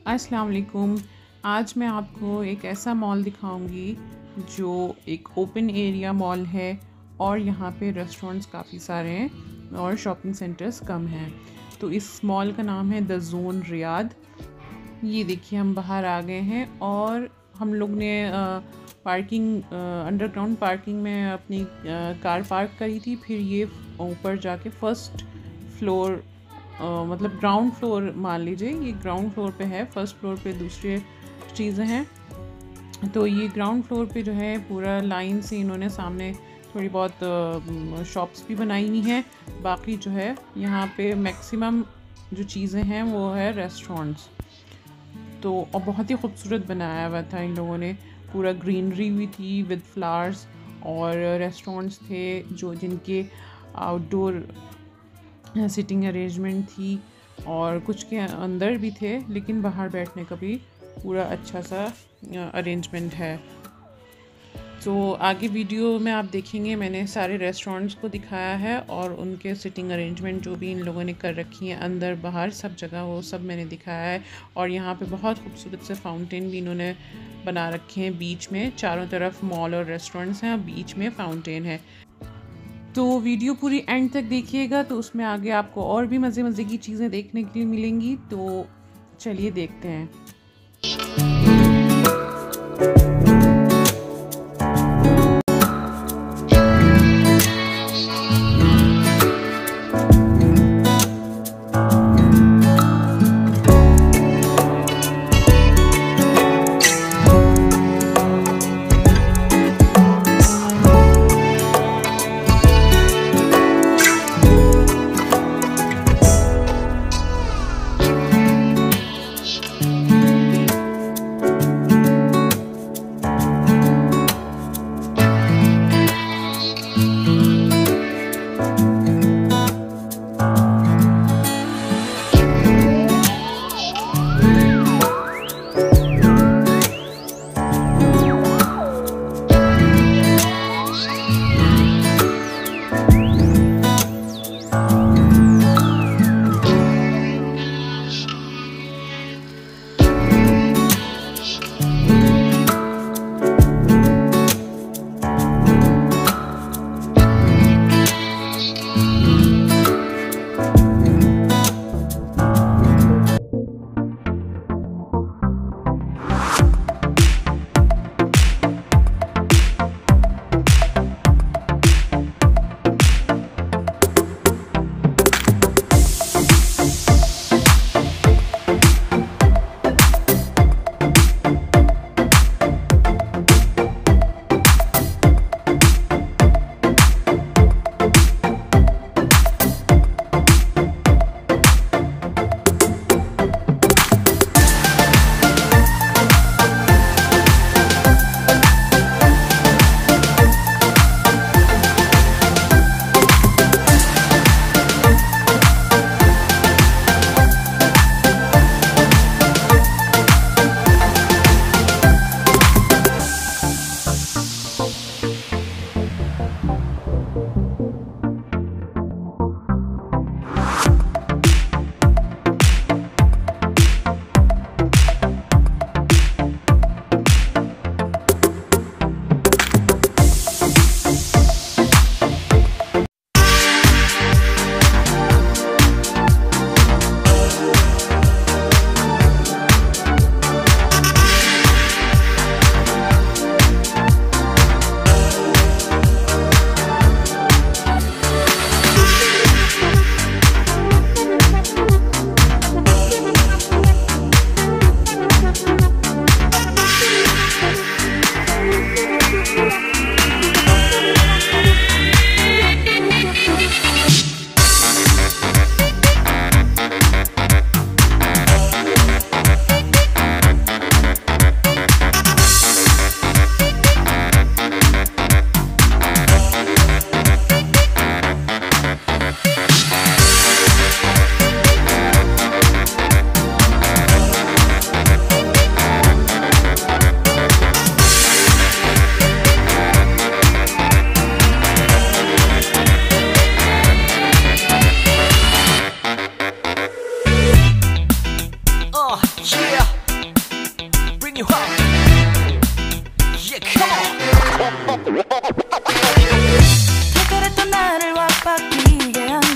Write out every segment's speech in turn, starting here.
अस्सलाम वालेकुम। आज मैं आपको एक ऐसा मॉल दिखाऊंगी जो एक ओपन एरिया मॉल है और यहाँ पे रेस्टोरेंट्स काफ़ी सारे हैं और शॉपिंग सेंटर्स कम हैं। तो इस मॉल का नाम है द जोन रियाद। ये देखिए हम बाहर आ गए हैं और हम लोग ने पार्किंग अंडरग्राउंड पार्किंग में अपनी कार पार्क करी थी। फिर ये ऊपर जाके फर्स्ट फ्लोर मतलब ग्राउंड फ्लोर मान लीजिए, ये ग्राउंड फ्लोर पे है। फर्स्ट फ्लोर पे दूसरी चीज़ें हैं। तो ये ग्राउंड फ्लोर पे जो है पूरा लाइन से इन्होंने सामने थोड़ी बहुत शॉप्स भी बनाई हुई हैं। बाकी जो है यहाँ पे मैक्सिमम जो चीज़ें हैं वो है रेस्टोरेंट्स। तो और बहुत ही खूबसूरत बनाया हुआ था इन लोगों ने, पूरा ग्रीनरी भी थी विद फ्लावर्स, और रेस्टोरेंट्स थे जो जिनके आउटडोर सिटिंग अरेंजमेंट थी और कुछ के अंदर भी थे, लेकिन बाहर बैठने का भी पूरा अच्छा सा अरेंजमेंट है। तो आगे वीडियो में आप देखेंगे मैंने सारे रेस्टोरेंट्स को दिखाया है और उनके सिटिंग अरेंजमेंट जो भी इन लोगों ने कर रखी है अंदर बाहर सब जगह, वो सब मैंने दिखाया है। और यहाँ पे बहुत खूबसूरत से फाउंटेन भी इन्होंने बना रखे हैं बीच में। चारों तरफ मॉल और रेस्टोरेंट्स हैं और बीच में फाउंटेन है। तो वीडियो पूरी एंड तक देखिएगा, तो उसमें आगे आपको और भी मज़े मज़े की चीज़ें देखने के लिए मिलेंगी। तो चलिए देखते हैं।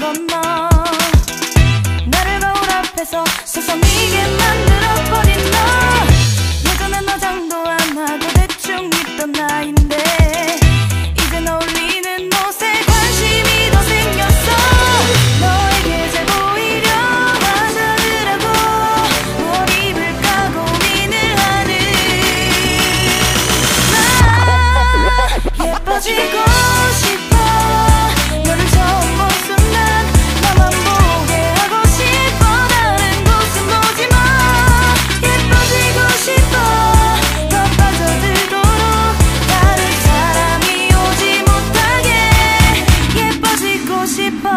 건너 나를 거울 앞에서 서성이게 만들어버린 너 예전엔 화장도 안 하고 대충 입던 나인데 이젠 어울리는 옷에 관심이 더 생겼어 너에게 잘 보이려 화장을 하고 뭘 입을까 고민을 하는 나 예뻐지고 싶어 너를 처음 본 순간 나만 보게 하고 싶어 다른 곳은 보지 마 예뻐지고 싶어 더 빠져들도록 다른 사람이 오지 못하게 예뻐지고 싶어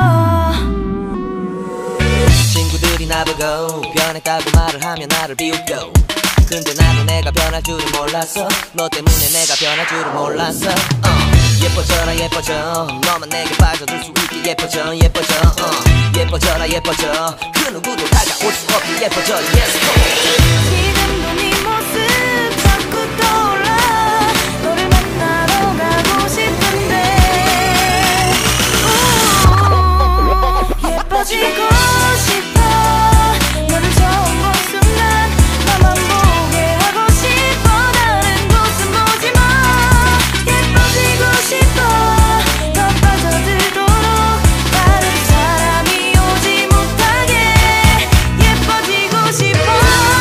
친구들이 나보고 변했다고 말을 하면 나를 비웃겨 근데 나도 내가 변할 줄은 몰랐어 너 때문에 내가 변할 줄은 몰랐어 예뻐져라 예뻐져 너만 내게 빠져들 수 있게 예뻐져 예뻐져 예뻐져라 예뻐져 그 누구도 다가올 수 없게 예뻐져 Yes 지금도 네 모습 자꾸 떠올라 너를 만나러 가고 싶은데 예뻐지고 싶어 너를 처음 본 순간 나만 보게 하고 싶어 다른 곳은 보지 마 예뻐지고 싶어 더 빠져들도록 다른 사람이 오지 못하게 예뻐지고 싶어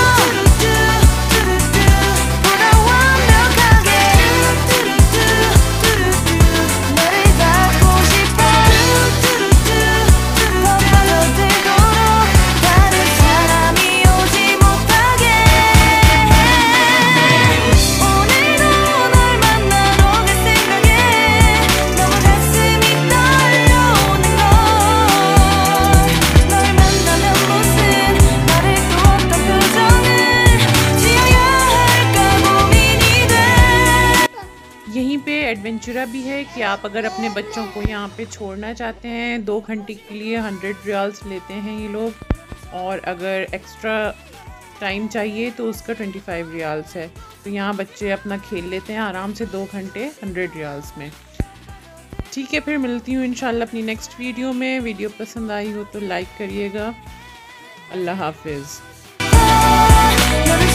보다 완벽하게 너를 갖고 싶어 더 빠져들도록 다른 사람이 오지 못하게 오늘도 널 만나러 갈 생각에 너무 가슴이 떨려오는 걸널 만나면 무슨 말을 또 어떤 표정을 지어야 할까 고민이 돼 यहीं पे एडवेंचरा भी है कि आप अगर अपने बच्चों को यहाँ पे छोड़ना चाहते हैं 2 घंटे के लिए 100 रियाल्स लेते हैं ये लोग और अगर एक्स्ट्रा टाइम चाहिए तो उसका 25 रियाल्स है तो यहाँ बच्चे अपना खेल लेते हैं आराम से 2 घंटे 100 रियाल्स में। ठीक है, फिर मिलती हूँ इंशाल्लाह अपनी नेक्स्ट वीडियो में। वीडियो पसंद आई हो तो लाइक करिएगा। अल्लाह हाफिज़। 너를